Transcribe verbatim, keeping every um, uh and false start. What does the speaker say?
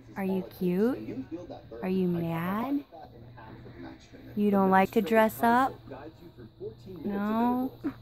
Are you cute? Are you mad? You don't like to dress up? No?